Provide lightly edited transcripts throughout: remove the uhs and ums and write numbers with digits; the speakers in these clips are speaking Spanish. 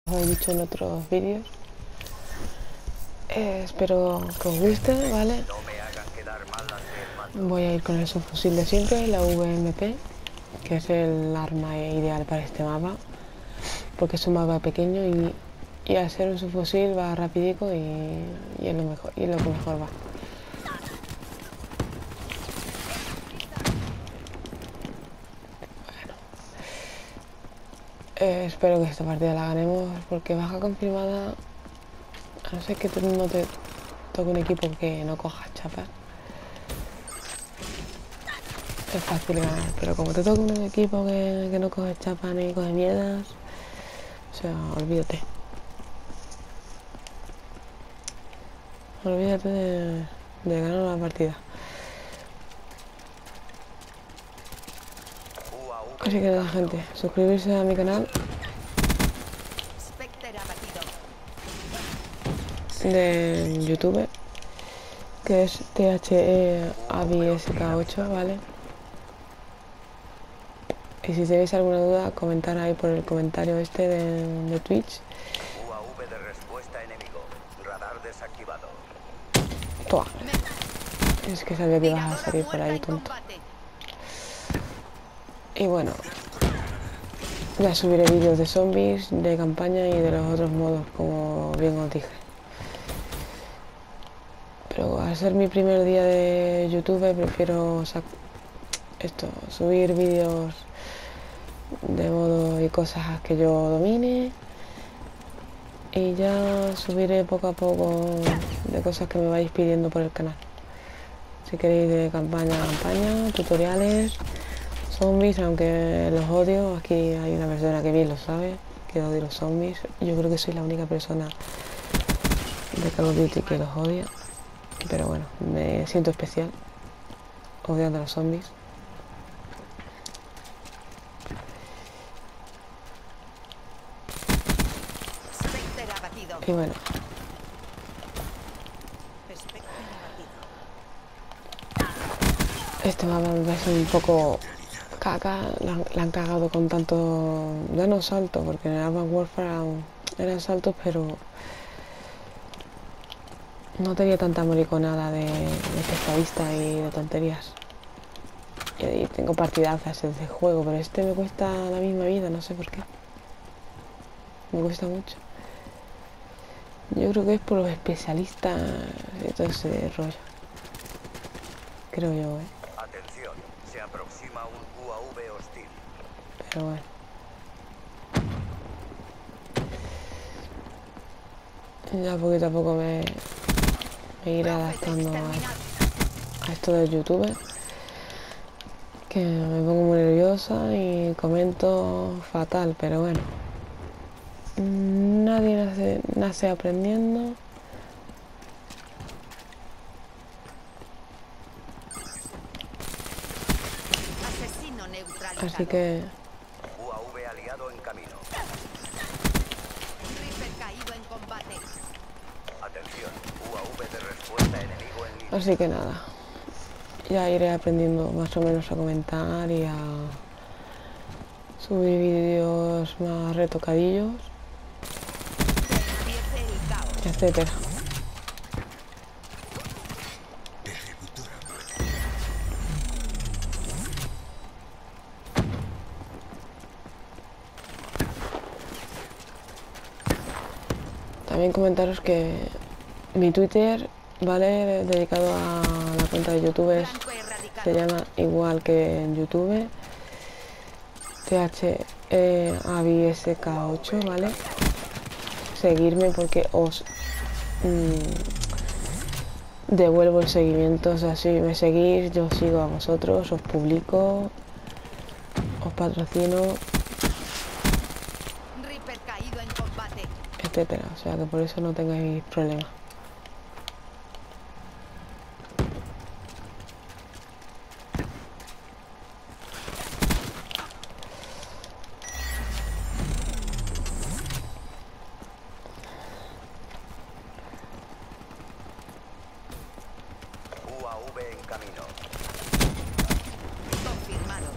he dicho en otros vídeos. Espero que os guste, ¿vale? Voy a ir con el subfusil de siempre, la VMP, que es el arma ideal para este mapa, porque es un mapa pequeño y al ser un subfusil va rapidico y es lo mejor, y es lo que mejor va. Espero que esta partida la ganemos, porque baja confirmada, a no ser que tú no te toque un equipo que no coja chapas. Es fácil ganar, pero como te toca un equipo que no coge chapas ni coge mierdas, o sea, olvídate. Olvídate de ganar una partida. Así que nada, gente, suscribirse a mi canal de YouTube, que es THEABISK8, ¿vale? Y si tenéis alguna duda, comentar ahí por el comentario este de Twitch. UAV de respuesta enemigo. Radar desactivado. Toma. Es que sabía que ibas a salir por ahí, tonto. Y bueno, ya subiré vídeos de zombies, de campaña y de los otros modos, como bien os dije. Pero al ser mi primer día de YouTube, prefiero subir vídeos de modo y cosas que yo domine, y ya subiré poco a poco de cosas que me vais pidiendo por el canal. Si queréis de campaña, tutoriales, zombies, aunque los odio. Aquí hay una persona que bien lo sabe, que odia los zombies. Yo creo que soy la única persona de Call of Duty que los odia, pero bueno, me siento especial odiando a los zombies. Y bueno, este mapa me parece un poco caca. La han cagado con tanto, ya no salto, porque en el Advanced Warfare eran saltos, pero no tenía tanta moriconada de estadista y de tonterías. Y ahí tengo partidazas de juego, pero este me cuesta la misma vida, no sé por qué. Me cuesta mucho. Yo creo que es por los especialistas y todo ese rollo. Creo yo, Atención, se aproxima un UAV hostil. Pero bueno. Ya poquito a poco me iré adaptando a esto del YouTube. Que me pongo muy nerviosa y comento fatal, pero bueno. Nadie nace aprendiendo. Así que UAV aliado en camino. Atención, UAV de respuesta enemigo en línea. Así que nada. Ya iré aprendiendo más o menos a comentar y a subir vídeos más retocadillos, etcétera. También comentaros que mi Twitter, ¿vale?, dedicado a la cuenta de YouTube, se llama igual que en YouTube, THEABISK8, ¿vale? Seguirme porque os devuelvo el seguimiento. O sea, si me seguís, yo os sigo a vosotros, os publico, os patrocino, etcétera. O sea, que por eso no tengáis problema. UAV en camino. Confirmado.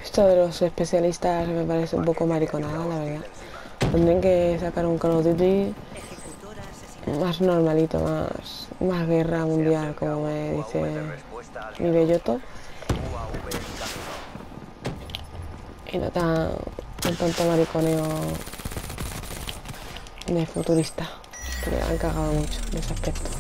Esto de los especialistas me parece un poco mariconada, la verdad. Tendrían que sacar un Call of Duty más normalito, más guerra mundial, como me dice mi belloto. Y no tan tanto mariconeo de futurista, que me han cagado mucho en ese aspecto.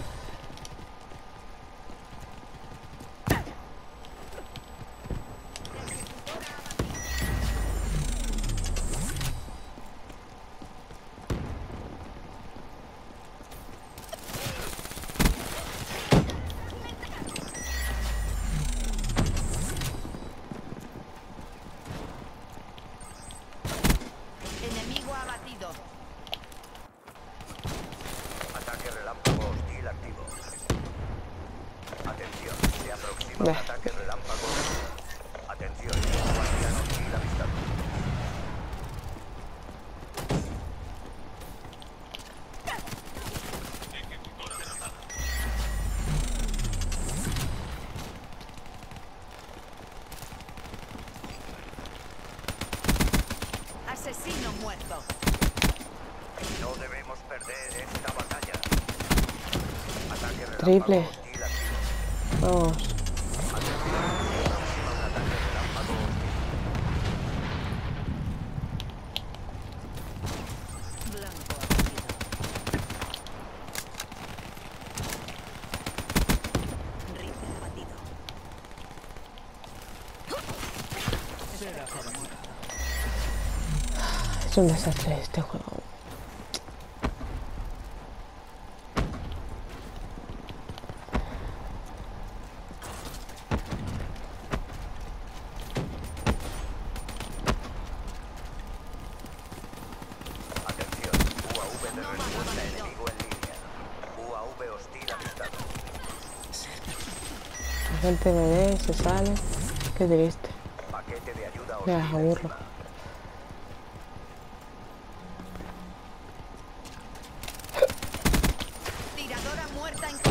Enemigo abatido. Ataque relámpago hostil activo. Atención, se aproxima un Bah. ataque relámpago. Atención, guardián hostil avistado. Asesino muerto. No debemos perder esta batalla. Ataque relámpago Triple. hostil activo. Vamos. Atención, se aproxima un ataque relámpago hostil. Blanco abatido. Rifle abatido. Es un desastre este juego. Atención, UAV de respuesta enemigo en línea. UAV hostil avistado. La gente me ve, se sale. Qué triste. Paquete de ayuda Me hostil las aburro. encima. Tiradora muerta en...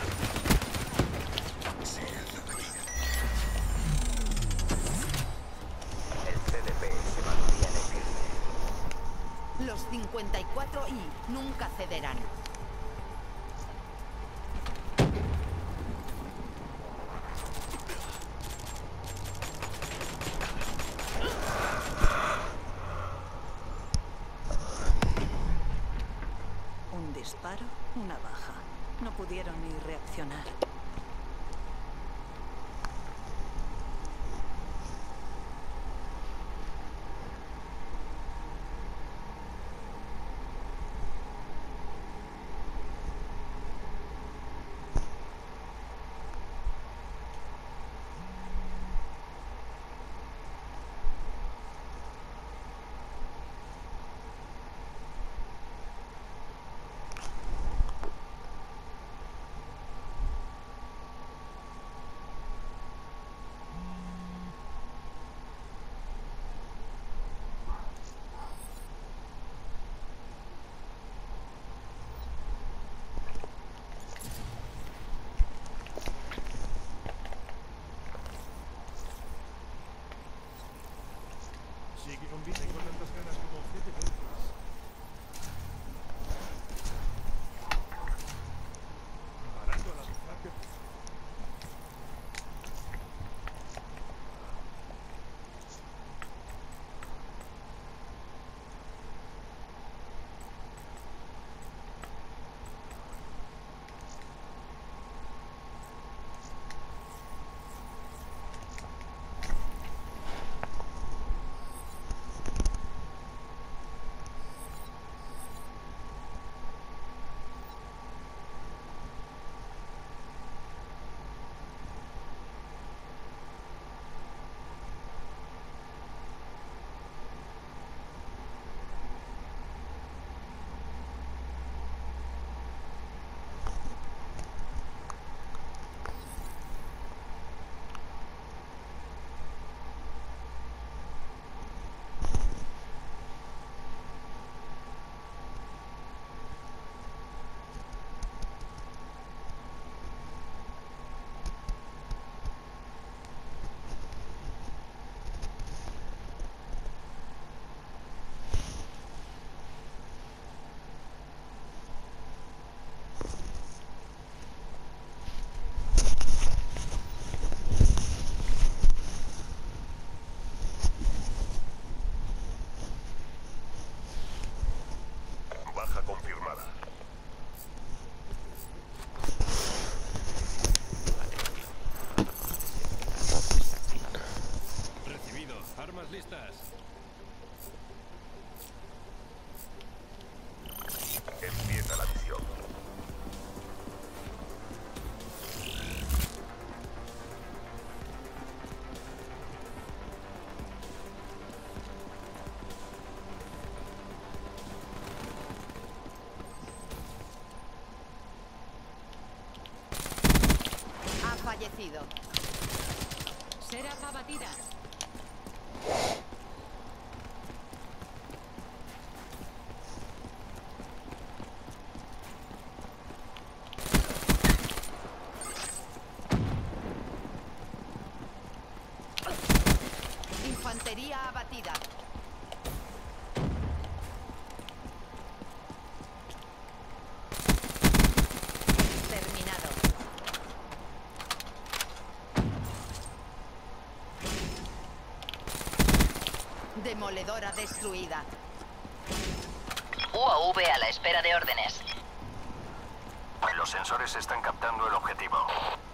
El CDP se mantiene firme. Los 54I nunca cederán. Un disparo, una baja. No pudieron ni reaccionar. Sigue con vida y con tantas ganas como 7 veces. Parando a la distancia. estás? Empieza la misión. Ha fallecido. Seraph abatida. Infantería abatida. Terminado. Demoledora destruida. UAV a la espera de órdenes. Los sensores están captando el objetivo.